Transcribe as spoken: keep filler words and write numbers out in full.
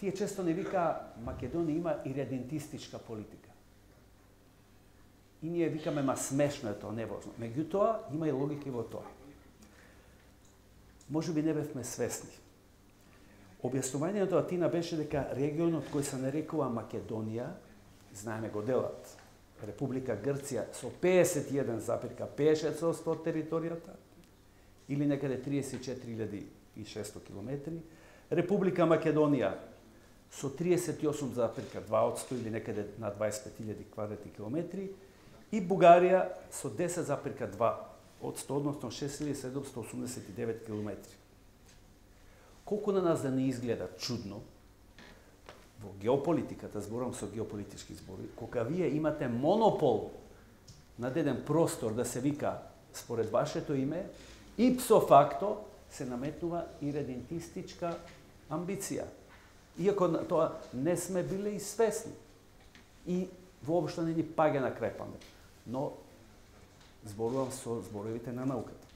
тие често не вика Македонија има иредентистичка политика. И ние викаме, ма смешно е тоа, невозможно. Меѓутоа, има и логика и во тоа. Може би не бевме свесни. Објаснувањето Атина беше дека регионот кој се нарекува Македонија, знаеме го делат, Република Грција со пеесет и еден запирка пет одсто од територијата, или некаде триесет и четири илјади и шесто километри, Република Македонија со триесет и осум запирка два одсто или некаде на дваесет и пет илјади квадратни километри, и Бугарија со десет запирка два одсто, односно шест илјади седумстотини осумдесет и девет километри. Колку на нас да не изгледа чудно, во геополитиката, зборам со геополитички збори, кога вие имате монопол над еден простор да се вика според вашето име, ипсо факто се наметнува иредентистичка амбиција. Иако тоа не сме биле и свесни. И воопшто не ни паѓа на крај памет. Но зборувам со зборовите на науката.